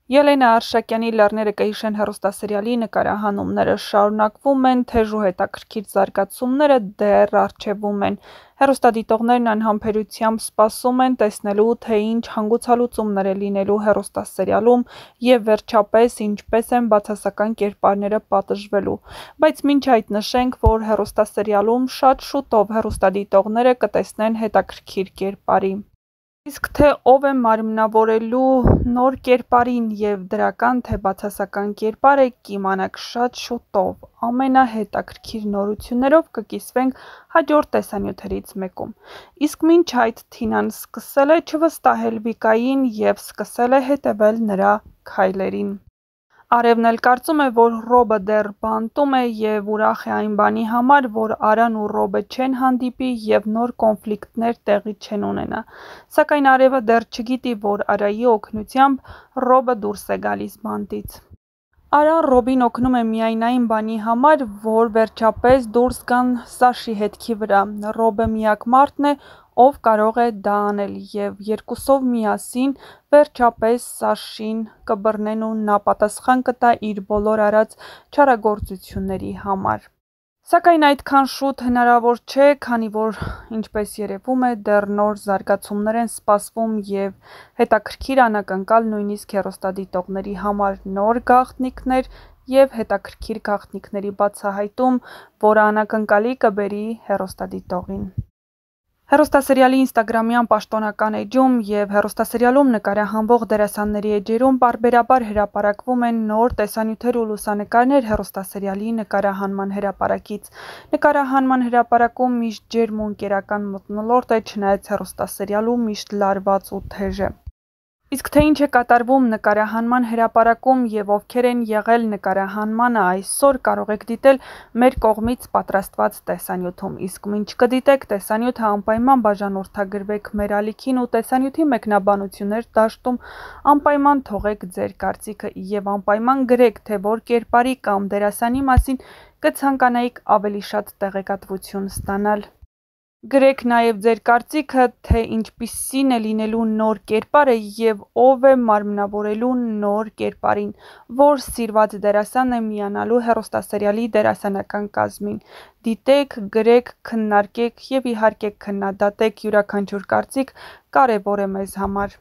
Ելենա Արշակյանի «Լեռները կհիշեն» հեռուստասերիալի նկարահանումները շարունակվում են, թեժ ու հետաքրքիր զարգացումները դեռ առջևում են։ Հեռուստադիտողներն անհամբերությամբ սպասում են տեսնելու, թե ինչ հանգուցալուծումներ է լինելու հեռուստասերիալում և վերջապես ինչպես են բացասական կերպարները պատժվելու։ Բայց մինչ այդ նշենք, որ հեռուստասերիալում շատ շուտով հեռուստադիտողները կտեսնեն հետաքրքիր կերպարի։ Իսկ թե ով է մարմնավորելու նոր կերպարին և դրական թե բացասական կերպար է, կիմանաք շատ շուտով։ Ամենահետաքրքիր նորություններով կկիսվենք հաջորդ տեսանյութերից մեկում։ Իսկ մինչ այդ Թինան սկսել է չվստահել Վիկային և սկսել է հետևել նրա քայլերին։ Արևն էլ կարծում է, որ Ռոբը դեռ բանտում է և ուրախ է այն բանի համար, որ Արան ու Ռոբը չեն հանդիպի և նոր կոնֆլիկտներ տեղի չեն ունենա։ Սակայն Արևը դեռ չգիտի, որ Արայի օգնությամբ Ռոբը դուրս է գալիս բանտից։ Արան Ռոբին օգնում է միայն այն բանի համար, որ վերջապես դուրս գան Սաշի հետքի վրա։ Ռոբը միակ մարդն է, ով կարող է դա անել, և երկուսով միասին վերջապես Սաշին կբռնեն ու նա պատասխան կտա իր բոլոր արած չարագործությունների համար։ Սակայն այդքան շուտ հնարավոր չէ, քանի որ, ինչպես երևում է, դեռ նոր զարգացումներ են սպասվում և հետաքրքիր անակնկալ նույնիսկ հեռուստադիտողների համար նոր գաղտնիքներ և հետաքրքիր գաղտնիքների բացահայտում, որը անակնկալի կբերի հեռուստադիտողին։ Հեռուստասերիալի ինստագրամյան պաշտոնական էջում և հեռուստասերիալում նկարահանվող դերասանների էջերում պարբերաբար հրապարակվում են նոր տեսանյութեր ու լուսանկարներ հեռուստասերիալի նկարահանման հրապարակից։ Նկարահանման հրապարակում միշտ ջերմ ու ընկերական մթնոլորտ է, չնայած հեռուստասերիալում միշտ լարված ու թեժ է։ Իսկ թե ինչ է կատարվում նկարահանման հրապարակում և ովքեր են եղել նկարահանմանը այսօր, կարող եք դիտել մեր կողմից պատրաստված տեսանյութում։ Իսկ մինչ կդիտեք տեսանյութը, անպայման բաժանորդագրվեք մեր ալիքին ու տեսանյութի մեկնաբանություններ դաշտում անպայման թողեք ձեր կարծիքը և անպայման գրեք, թե որ կերպարի կամ դերասանի մասին կցանկանայիք ավելի շատ տեղեկատվություն ստանալ։ Գրեք նաև ձեր կարծիքը, թե ինչպիսին է լինելու նոր կերպարը և ով է մարմնավորելու նոր կերպարին, որ սիրված դերասան է միանալու հեռուստասերիալի դերասանական կազմին։ Դիտեք, գրեք, քննարկեք և իհարկե քննադատեք, յուրաքանչյուր կարծիք կարևոր է մեզ համար։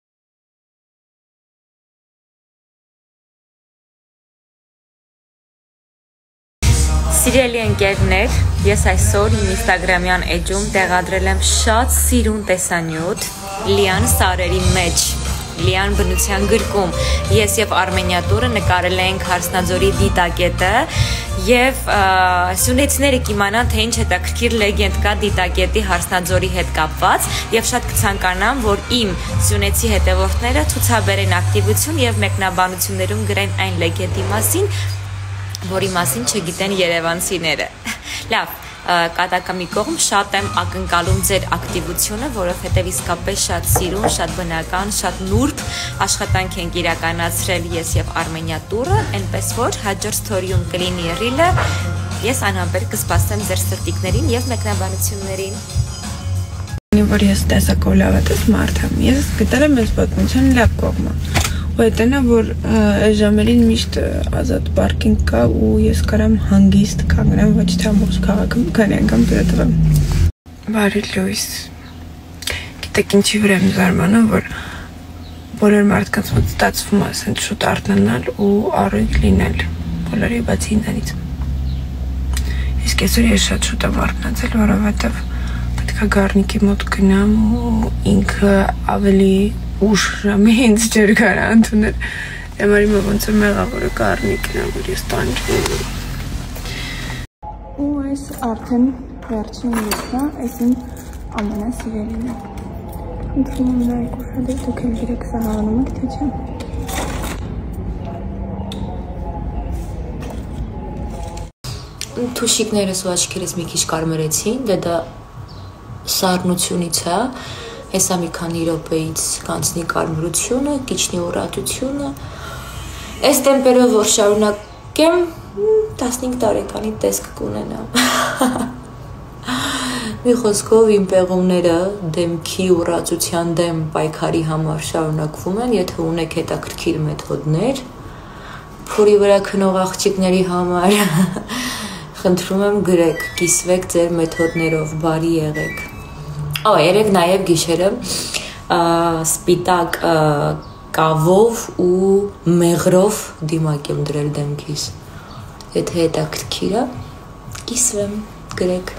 Սիրելի ընկերներ, ես այսօր իմ ինստագրամյան էջում տեղադրել եմ շատ սիրուն տեսանյութ Լիան սարերի մեջ, Լիան բնության գրկում։ Ես և Արմենիատուրը նկարել ենք Հարսնաձորի դիտակետը և սյունեցիները կիմանան, թե ինչ հետաքրքիր լեգենդ կա դիտակետի Հարսնաձորի հետ կապված և շատ կցանկանամ, որ իմ սյունեցի հետևորդները ցուցաբերեն ակտիվություն և մեկնաբանություններում գրեն այն լեգենդի մասին, որի մասին չգիտեն երևանցիները։ Լավ, կատակը մի կողմ, շատ եմ ակնկալում ձեր ակտիվությունը, որովհետև իսկապես շատ սիրուն, շատ բնական, շատ նուրբ աշխատանք ենք իրականացրել ես և Արմենիատուրը, այնպես որ հաջորդ սթորիում կլինի ռիլը, ես անհամբեր կսպասեմ ձեր սրտիկներին և մեկնաբանություններին։ Որ ես տեսակով լավատես մարդ եմ, ես գտել եմ ես պատմության լավ կողմը։ Ու հետենա, որ այս ժամերին միշտ ազատ պարկինգ կա ու ես կարամ հանգիստ կանգնեմ, ոչ թե ամբողջ քաղաքում քանի անգամ դրատվեմ։ Բարի լույս։ Գիտեք ինչի վրա եմ զարմանում, որ բոլոր մարդկանց մոտ ստացվում է ասեն շուտ արթնանալ ու առույգ լինել, բոլորի բացի ինձանից։ Իսկ այսօր ես շատ շուտ եմ արթնացել, որովհետև պետք է գառնիկի մոտ գնամ ու ինքը ավելի ուշ ժամի ինձ ջեր կարա ընդունել։ Դեմարի մը ոնց է մեղավորը գառնիկն է, որ ես տանջվում եմ։ Ու այս արդեն վերջին լույսն է, այս իմ ամենասիրելին է։ Ընդրում եմ նայեք ուշադիր, դուք էլ գրեք սա հարանում եք, թե չէ։ Թուշիկներս ու աչքերս մի քիչ կարմրեցին, դա սառնությունից է, հեսա մի քանի րոպեից կանցնի կարմրությունը, կիչնի ուռատությունը, այս տեմպերով որ շարունակեմ 15 տարեկանի տեսք կունենամ։ Մի խոսքով իմ պեղումները դեմքի ուռածության դեմ պայքարի համար շարունակվում են, եթե ունեք հետաքրքիր մեթոդներ, փորի վրա քնող աղջիկների համար խնդրում եմ գրեք, կիսվեք ձեր մեթոդներով, բարի եղեք։ Երեք նաև գիշերը սպիտակ կավով ու մեղրով դիմակ եմ դրել դեմքիս։ Եթե հետաքրքիր է, կիսվեմ, գրեք։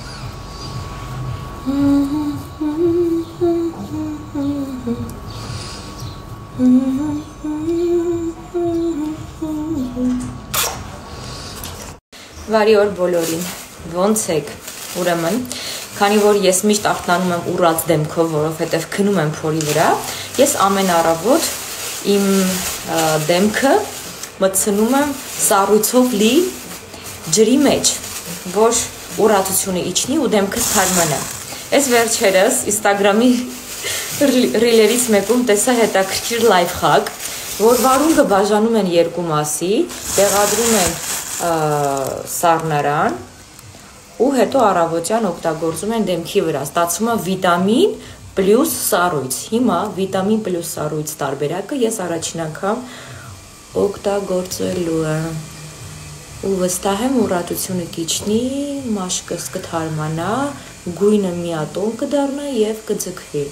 Վարի օր բոլորին, ոնց եք, ուրեմն, քանի որ ես միշտ ախտանում եմ ուռած դեմքով, որովհետև քնում եմ փորի վրա, ես ամեն առավոտ իմ դեմքը մտցնում եմ սառույցով լի ջրի մեջ, որ ուռածությունը իջնի ու դեմքս թարմանա։ Այս վերջերս Instagram-ի ռիլերից մեկում տեսա հետաքրքիր լայֆխակ, որ վարունգը բաժանում են երկու մասի, տեղադրում են սառնարան ու հետո առավոտյան օգտագործում են դեմքի վրա, ստացվում է վիտամին պլյուս սառույց։ Հիմա վիտամին պլյուս սառույց տարբերակը ես առաջին անգամ օգտագործելու եմ ու վստահ եմ ուռածությունը կիջնի, մաշկս կթարմանա, գույնը միատոն կդառնա եւ կձգվի։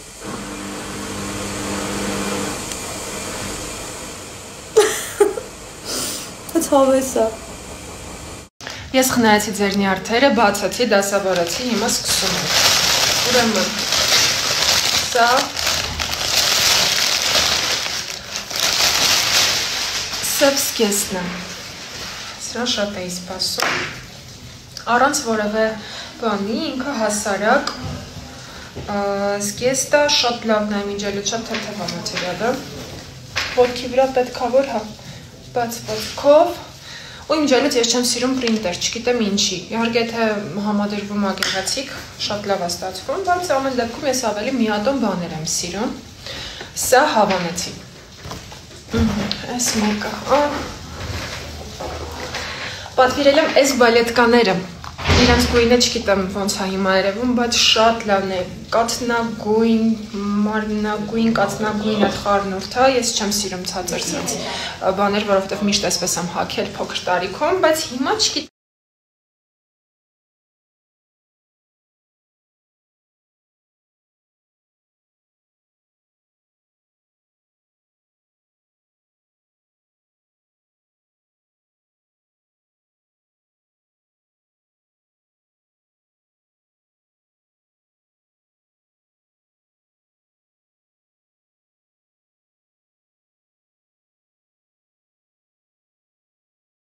Ցավեսա։ Ես խնայեցի ձեր նյարդերը, բացացի, դասավարեցի, հիմա սկսում եմ։ Ուրեմն, սա սեփսկեսն է։ Սրա շատ էի սպասում։ Առանց որևէ բանի, ինքը հասարակ զգեստը շատ լավն է, մինչև շատ թեթև է մատերիալը։ Ոտքի վրա պետքա որ հա բաց ոտքով ու իմ ջելուց ես չեմ սիրում պրինտեր, չգիտեմ ինչի։ Իհարկե եթե համադրվում է գեղեցիկ, շատ լավ է ստացվում, բայց ամեն դեպքում ես ավելի միատոն բաներ եմ սիրում։ Սա հավանեցի։ Այս մեկը։ Պատվիրել եմ այս բալետկաները։ Իրանց գույնը չգիտեմ ոնց է հիմա երևում, բայց շատ լավն է։ Կաթնագույն, մարմնագույն, կաթնագույն այդ խառնուրդ է, ես չեմ սիրում ցածր ցած բաներ, որովհետև միշտ այսպես եմ հագել փոքր տարիքում, բայց հիմա չգիտեմ